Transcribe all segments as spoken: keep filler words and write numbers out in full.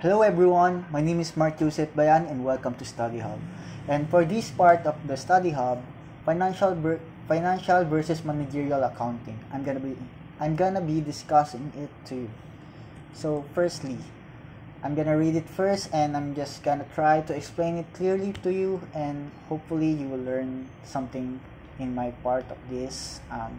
Hello everyone, my name is Mark Joseph Bayan and welcome to Study Hub. And for this part of the Study Hub, financial ver- financial versus managerial accounting, I'm gonna be I'm gonna be discussing it to you. So firstly, I'm gonna read it first and I'm just gonna try to explain it clearly to you, and hopefully you will learn something in my part of this um,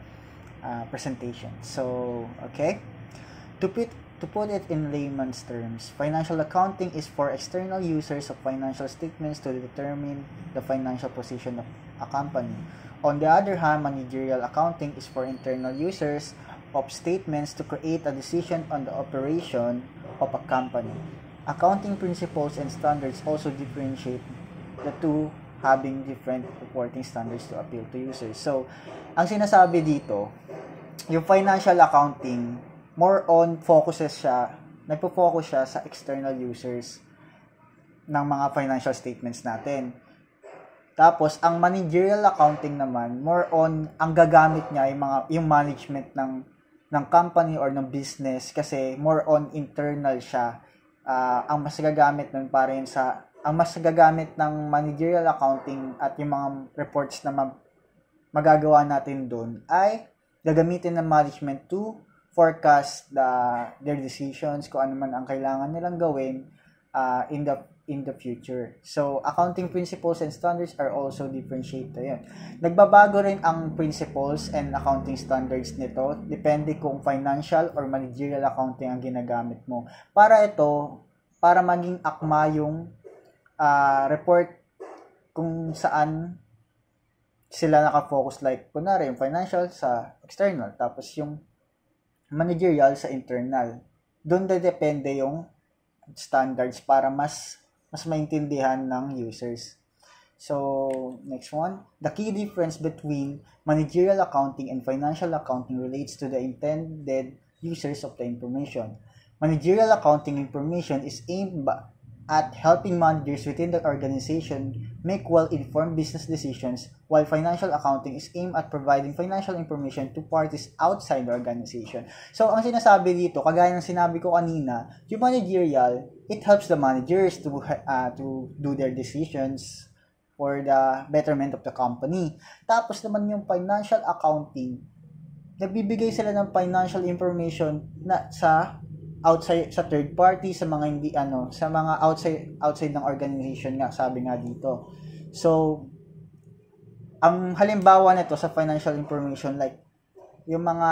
uh, presentation. So okay, to put to put it in layman's terms, financial accounting is for external users of financial statements to determine the financial position of a company. On the other hand, managerial accounting is for internal users of statements to create a decision on the operation of a company. Accounting principles and standards also differentiate the two, having different reporting standards to appeal to users. So, ang sinasabi dito, yung financial accounting, more on focuses siya, nagpo-focus siya sa external users ng mga financial statements natin. Tapos, ang managerial accounting naman, more on, ang gagamit niya yung, mga, yung management ng, ng company or ng business, kasi more on internal siya. Uh, ang mas gagamit nun para yun sa, ang mas gagamit ng managerial accounting at yung mga reports na ma- magagawa natin doon ay gagamitin ng management to forecast the their decisions, kung ano man ang kailangan nilang gawin uh, in the in the future. So, accounting principles and standards are also differentiated. Yun. Nagbabago rin ang principles and accounting standards nito, depende kung financial or managerial accounting ang ginagamit mo. Para ito, para maging akma yung uh, report kung saan sila nakafocus, like, kunwari, yung financial sa external, tapos yung managerial sa internal. Doon na depende yung standards para mas mas maintindihan ng users. So, next one. The key difference between managerial accounting and financial accounting relates to the intended users of the information. Managerial accounting information is aimed at helping managers within the organization make well-informed business decisions, while financial accounting is aimed at providing financial information to parties outside the organization. So, ang sinasabi dito, kagaya ng sinabi ko kanina, yung managerial, it helps the managers to uh, to do their decisions for the betterment of the company. Tapos naman yung financial accounting, nagbibigay sila ng financial information na sa outside, sa third party, sa mga hindi ano, sa mga outside outside ng organization nga, sabi nga dito. So, ang halimbawa nito sa financial information, like yung mga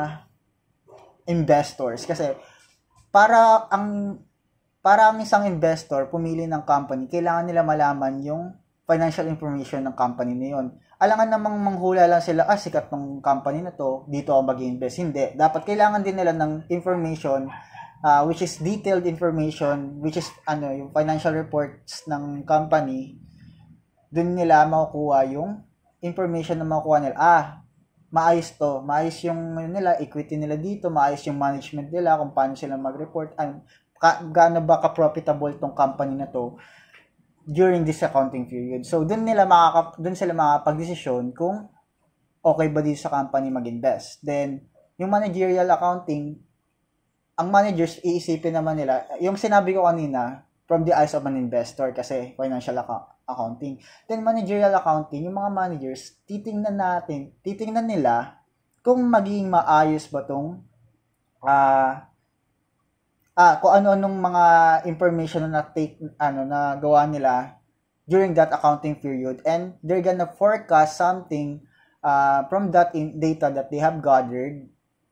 investors, kasi para ang para ang isang investor pumili ng company, kailangan nila malaman yung financial information ng company na yun. Alangan namang manghula lang sila, ah, sikat ng company na to, dito ako mag-invest. Hindi. Dapat kailangan din nila ng information, Uh, which is detailed information, which is ano yung financial reports ng company. Doon nila makukuha yung information na makukuha nila. Ah, maayos to, maayos yung nila, equity nila dito, maayos yung management nila, kung paano sila mag-report, ano, ka, gaano ba ka-profitable tong company na to during this accounting period. So, doon nila makaka, doon sila makakapag-desisyon kung okay ba dito sa company mag-invest. Then, yung managerial accounting, ang managers, iisipin naman nila, yung sinabi ko kanina, from the eyes of an investor, kasi financial account, accounting. Then, managerial accounting, yung mga managers, titingnan natin, titingnan nila kung magiging maayos ba itong, uh, ah, kung ano-anong mga information na take, ano, na gawa nila during that accounting period, and they're gonna forecast something uh, from that in data that they have gathered.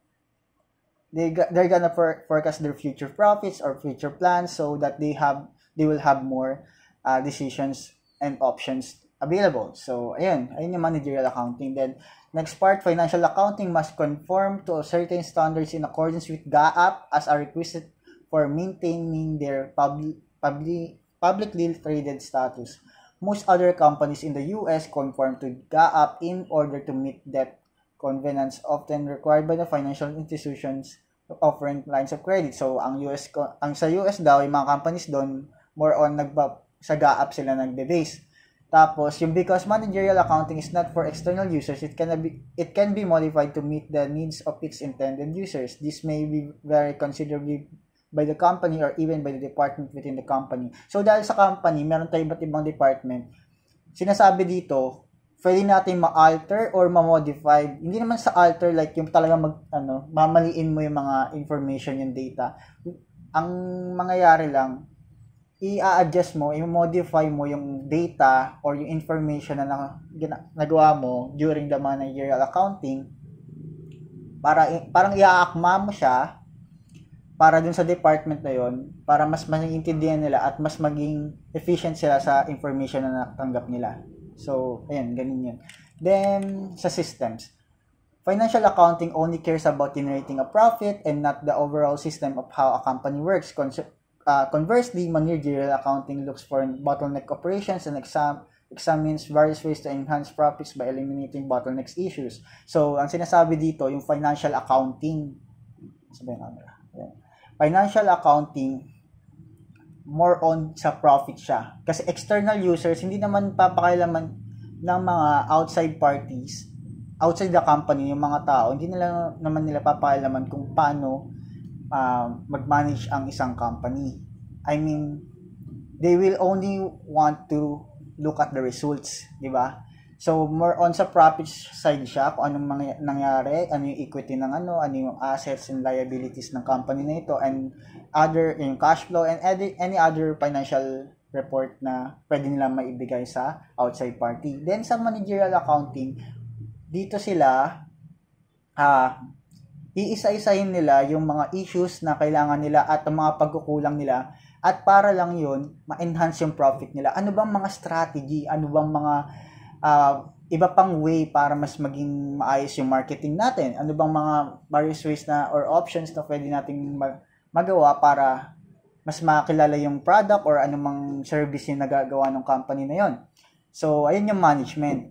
They they're gonna for, forecast their future profits or future plans, so that they have they will have more uh, decisions and options available. So, ayun, ayun yung managerial accounting. Then, next part, financial accounting must conform to certain standards in accordance with G A A P as a requisite for maintaining their public, public, publicly traded status. Most other companies in the U S conform to G A A P in order to meet debt covenants often required by the financial institutions offering lines of credit. So, ang U S, ang sa U S daw, yung mga companies doon, more on, nagba, sa G A A P sila nagbe-base. Tapos, yung because managerial accounting is not for external users, it can be, it can be modified to meet the needs of its intended users. This may be vary considerably by the company or even by the department within the company. So dahil sa company, meron tayong iba't ibang department, sinasabi dito, pwede natin ma-alter or ma-modify. Hindi naman sa alter like yung talaga mag, ano, mamaliin mo yung mga information, yung data. Ang mangyayari lang, i-adjust mo, i-modify mo yung data or yung information na nagawa mo during the managerial accounting para parang iaakma mo siya para dun sa department na yon para mas maintindihan nila at mas maging efficient sila sa information na natanggap nila. So, ayan, ganun yun. Then, sa systems. Financial accounting only cares about generating a profit and not the overall system of how a company works. Con- uh, conversely, managerial accounting looks for bottleneck operations and exam- examines various ways to enhance profits by eliminating bottlenecks issues. So, ang sinasabi dito, yung financial accounting. Sabihin ko nila. Financial accounting, more on sa profit siya. Kasi external users, hindi naman papakailaman ng mga outside parties, outside the company, yung mga tao, hindi nila naman nila papakailaman kung paano uh, mag-manage ang isang company. I mean, they will only want to look at the results, di ba? So, more on sa profit side siya, kung anong mga nangyari, ano yung equity ng ano, ano yung assets and liabilities ng company na ito, and other, yung cash flow, and any, any other financial report na pwede nila maibigay sa outside party. Then, sa managerial accounting, dito sila, uh, iisa-isahin nila yung mga issues na kailangan nila at ang mga pagkukulang nila, at para lang yun, ma-enhance yung profit nila. Ano bang mga strategy, ano bang mga Uh, iba pang way para mas maging maayos yung marketing natin? Ano bang mga various ways na or options na pwede nating mag- magawa para mas makilala yung product or anumang service yung nagagawa ng company na yon? So, ayun yung management.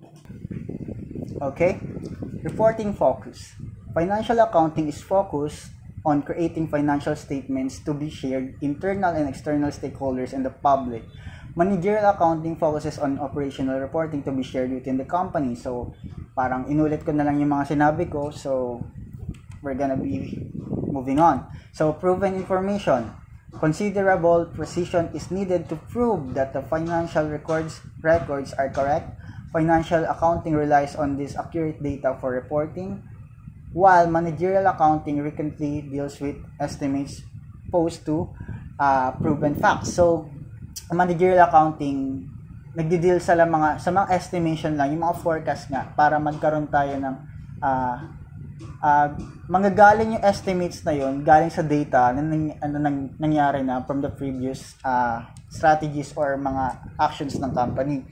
Okay? Reporting focus. Financial accounting is focused on creating financial statements to be shared internal and external stakeholders and the public. Managerial accounting focuses on operational reporting to be shared within the company. So, parang inulit ko na lang yung mga sinabi ko. So, we're gonna be moving on. So, proven information. Considerable precision is needed to prove that the financial records records are correct. Financial accounting relies on this accurate data for reporting, while managerial accounting frequently deals with estimates opposed to uh, proven facts. So, managerial accounting nagdi-deal sa mga sa mga estimation lang, yung mga forecast nga para magkaroon tayo ng uh, uh, manggagaling yung estimates na yon galing sa data na ano nang nangyari na from the previous uh, strategies or mga actions ng company.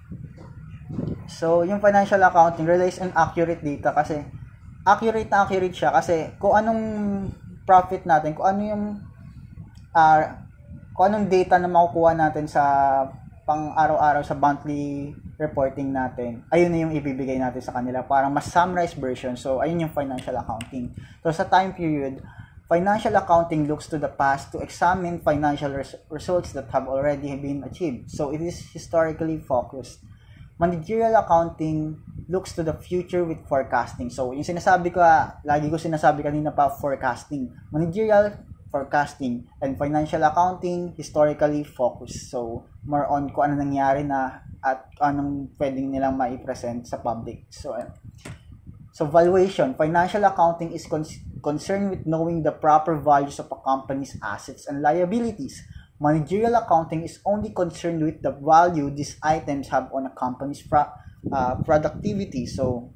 So, yung financial accounting relies on accurate data kasi accurate na accurate siya kasi kung anong profit natin, kung ano yung uh, kung anong data na makukuha natin sa pang araw-araw sa monthly reporting natin, ayun na yung ibibigay natin sa kanila para mas summarized version. So, ayun yung financial accounting. So, sa time period, financial accounting looks to the past to examine financial res- results that have already been achieved. So, it is historically focused. Managerial accounting looks to the future with forecasting. So, yung sinasabi ko, lagi ko sinasabi kanina pa, forecasting. Managerial forecasting, and financial accounting historically focused. So, more on kung ano nangyari na at anong pwedeng nilang mai-present sa public. So, so valuation. Financial accounting is con- concerned with knowing the proper values of a company's assets and liabilities. Managerial accounting is only concerned with the value these items have on a company's pro- uh, productivity. So,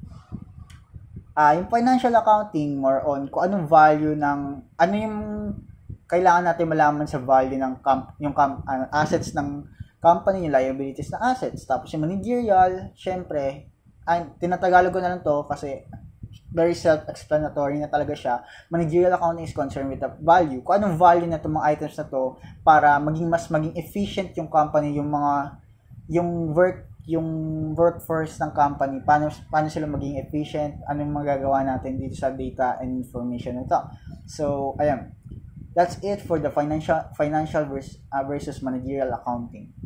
uh, yung financial accounting, more on kung anong value ng, ano yung kailangan natin malaman sa value ng comp, yung comp, uh, assets ng company, yung liabilities ng assets. Tapos yung managerial, syempre, ay, tinatagalog ko na lang to kasi very self-explanatory na talaga siya. Managerial accounting is concerned with the value. Kung anong value na itong mga items na to para maging mas maging efficient yung company, yung mga, yung work, yung workforce ng company, paano, paano sila maging efficient, anong magagawa natin dito sa data and information nito. So, ayan. That's it for the financial financial versus, uh, versus managerial accounting.